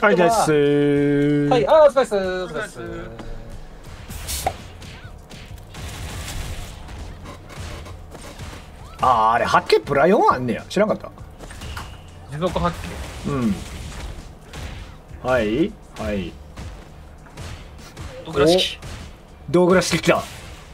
はいです。 はい、お疲れっす。お疲れっす。 あれ八景プラ4あんねや。知らんかった。 持続発うん。はいはい。 ドグラ式。 ドグラ式来た。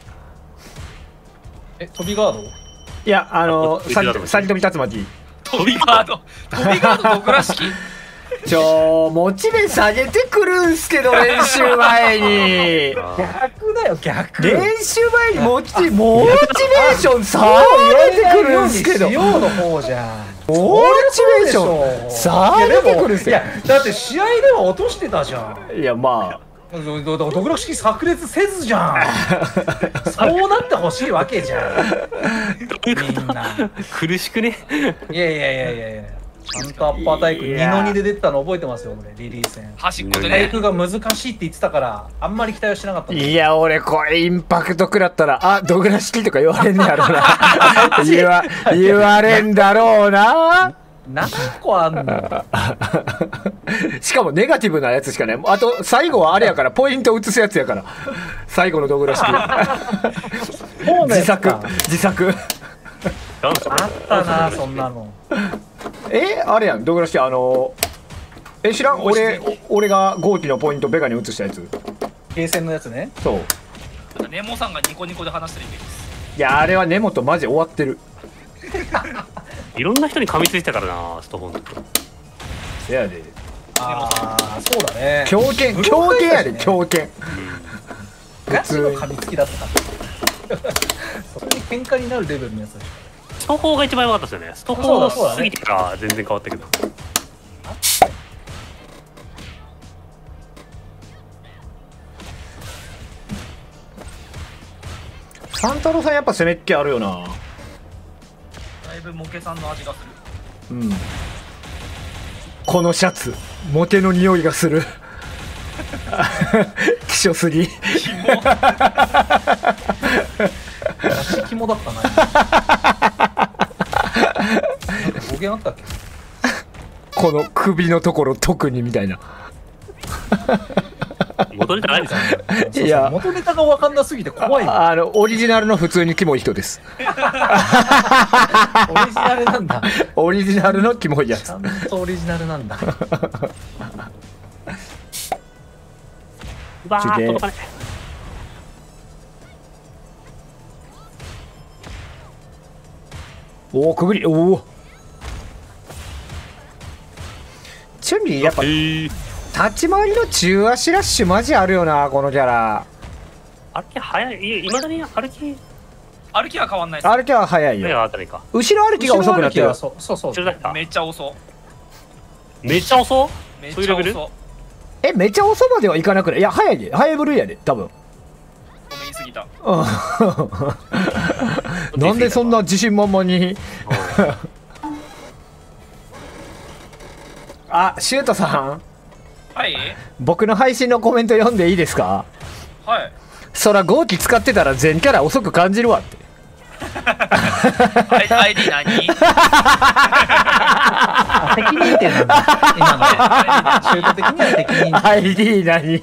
飛びガード？ いやサリ飛び竜巻。 飛びガードドグラ式。 モチベ下げてくるんすけど練習前に。 逆だよ逆。 練習前にモチベーション下げてくるんすけど。 塩の方じゃん。 モチベーション下げてくるんすよ。 いやだって試合では落としてたじゃん。 いやまあ。 ドグラ式炸裂せずじゃん。そうなってほしいわけじゃん。みんな苦しくね。 いやちゃんとアッパータイク2の2で出てたの覚えてますよ俺。リリー戦端っこでタイね。 クが難しいって言ってたからあんまり期待はしてなかったんだ。 いや俺これインパクト食らったらドグラ式とか言われんねやろな。言われんだろうな。 何個あんの。 しかもネガティブなやつしかない。あと最後はあれやからポイント移すやつやから。最後のドグラ式。自作あったなそんなの。 あれやんドグラ式知らん。俺が豪輝のポイントベガに移したやつ。 ゲーセンのやつね。 そうネモさんがニコニコで話してるイメージです。 いやあれは根本マジ終わってる。 いろんな人に噛みついてたからなストホン。 せやで。 そうだね。 狂犬やで狂犬。 ガチの噛みつきだったからそこに喧嘩になるレベルのやつでしょ。 ストホーが一番良かったですよね。ストホー過ぎてから全然変わったけど。 三太郎さんやっぱ攻めっ気あるよな。 だいぶモケさんの味がする。 うん。このシャツモテの匂いがする。希少すぎ。 肝だったな。語源あったっけ。 この首のところ特にみたいな。 元ネタないですよ。 いや元ネタが分かんなすぎて怖い。 オリジナルの普通にキモい人です。 オリジナルなんだ。 オリジナルのキモいやつ。 ちゃんとオリジナルなんだ。 わーっと届かない。 おおくぐりおお。チュンリーやっぱ立ち回りの中足ラッシュマジあるよなこのキャラ。 歩き早い。いまだに歩きは変わんないです。 歩きは早いよ。後ろ歩きが遅くなってる。 そうめっちゃ遅。 めっちゃ遅。 めっちゃ遅。 めっちゃ遅まではいかなくない。いや早いで。早い部類やで多分。 ごめん言い過ぎた。 なんでそんな自信満々に。シュートさん。 はい。 僕の配信のコメント読んでいいですか。 はい。 そら豪輝使ってたら全キャラ遅く感じるわって。 ID 何？ 責任点なんだ。今のシュート的には責任。 ID 何？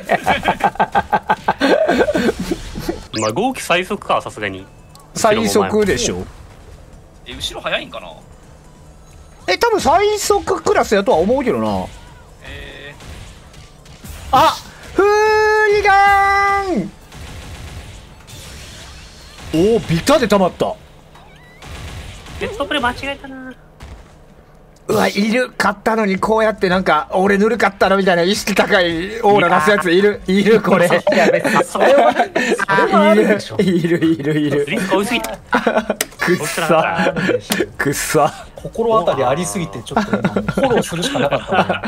まあ豪輝最速かさすがに。 最速でしょ。 後ろ速いんかな。 多分最速クラスやとは思うけどな。フーリガン。おおビタで溜まった。 ネットプレー間違えたな。 うわいる。勝ったのにこうやってなんか俺ぬるかったのみたいな意識高いオーラ出すやついるこれ。いや別にそれはいるリスク多すぎた。 くっさ心当たりありすぎてちょっとフォローするしかなかった。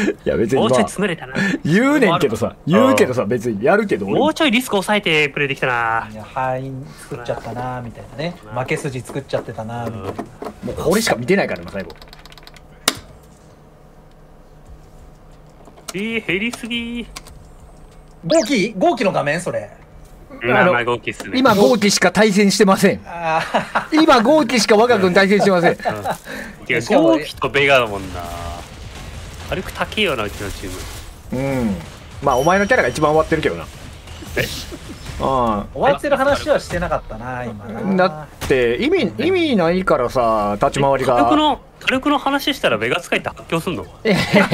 いや別にもうちょい詰めれたな。 言うけどさ別にやるけどもうちょいリスク抑えてプレイできたな。 敗因作っちゃったなみたいなね。負け筋作っちゃってたなみたいな。 もうこれしか見てないからな最後。 減りすぎ。 豪輝の画面それ。 今豪輝しか対戦してません。今豪輝しか我が軍対戦してません。 豪輝とベガだもんな。 軽く高いよな、うちのチーム。 まあお前のキャラが一番終わってるけどな。 終わってる話はしてなかったな今な。 だって意味ないからさ、立ち回りが。 軽くの話したらベガ使いって発狂すんの？ 発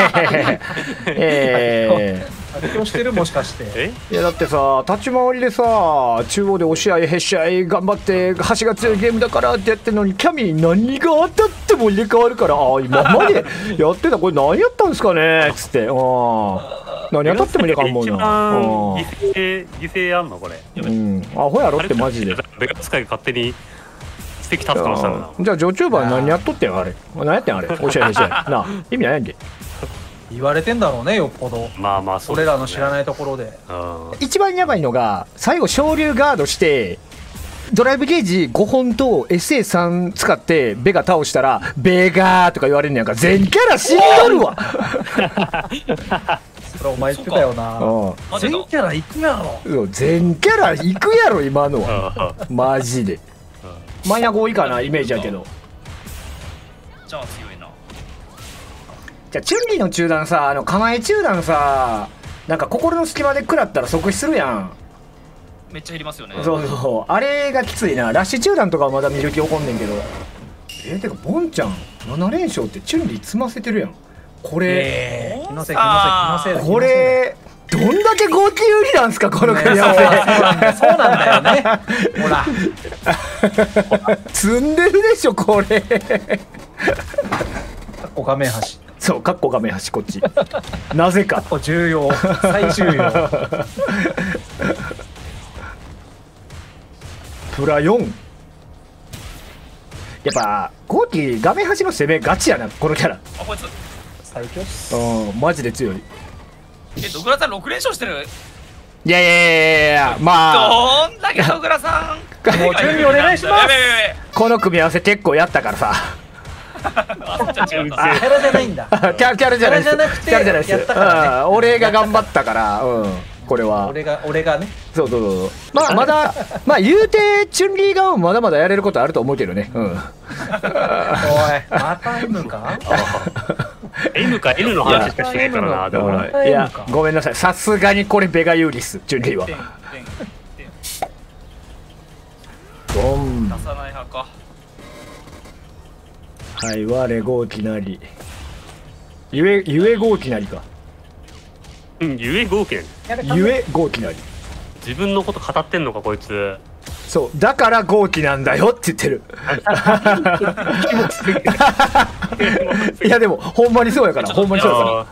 狂してるもしかして。 いやだってさ、立ち回りでさ、中央で押し合いへし合い頑張って端が強いゲームだからってやってるのに、キャミ何が当たっても入れ替わるから、今までやってたこれ何やったんですかねっつって、何当たっても入れ替わんもんな。 犠牲あんのこれ。 アホやろってマジで。 ベガ使いが勝手にステーキ立つかもしれないな。 じゃあ常駐版何やっとってんあれ、何やってんあれ、押し合いへし合いなあ、意味ないやんけ。 言われてんだろうね、よっぽど。 まあまあそう、 俺らの知らないところで。 一番やばいのが最後昇竜ガードしてドライブゲージ5本と SA3 使ってベガ倒したらベガーとか言われるんやんか。全キャラ死んどるわ。 それお前言ってたよな。全キャラ行くやろ。 全キャラ行くやろ今のは。マジでマイナ5以下なイメージやけど。 じゃあ強いな。 じゃあチュンリーの中段さ、構え中段さ、なんか心の隙間で食らったら即死するやん。 めっちゃ減りますよね。 そうそう、あれがきついな。ラッシュ中段とかはまだ見る気起こんねんけど。てかボンちゃん7連勝ってチュンリー積ませてるやんこれ。 気のせい。 これどんだけ号泣有利なんすかこの組み合わせ。 そうなんだよね。ほら積んでるでしょこれ。 かっこ画面端。 そう、かっこ画面端こっち。なぜか。 重要、最重要。 プラ4。やっぱ後期画面端の攻めガチやなこのキャラ。 こいつ最強っす。 マジで強い。 ドグラさん6連勝してる。 いやまあどんだけドグラさん。 もう準備お願いします。 この組み合わせ結構やったからさ。 キャラじゃないんだ。 キャラじゃないです。キャラじゃないです。俺が頑張ったから、これは。 俺がね。 そう。まだ言うてチュンリー側もまだまだやれることあると思うけどね。おい、 また M か ？M か N の話しかしないからな。 いやごめんなさい。さすがにこれベガ有利っすチュンリーは。ドン。 出さない派か。 はい、我豪気なり。ゆえ豪気なりか。 ゆえ豪気なり。 ゆえ豪気なり。 自分のこと語ってんのかこいつ。 そうだから豪気なんだよって言ってる。いやでもほんまにそうやから。ほんまにそうやから。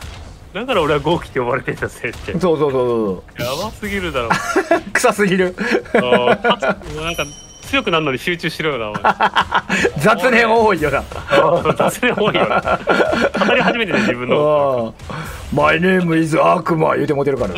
だから俺は豪気って呼ばれてんだぜって。 そうやばすぎるだろ。 臭すぎる。 なんか強くなるのに集中しろよな。 雑念多いよな。 雑念多いよな。語り始めてね自分の。 マイネームイズ悪魔言うてもてるから。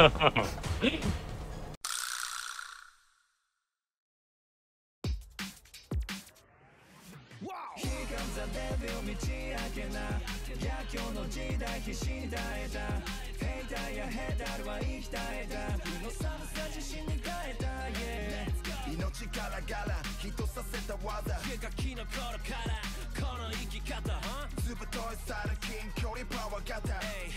命からがら人させた技ガキの頃からこの生き方ずぶといさら近距離パワー型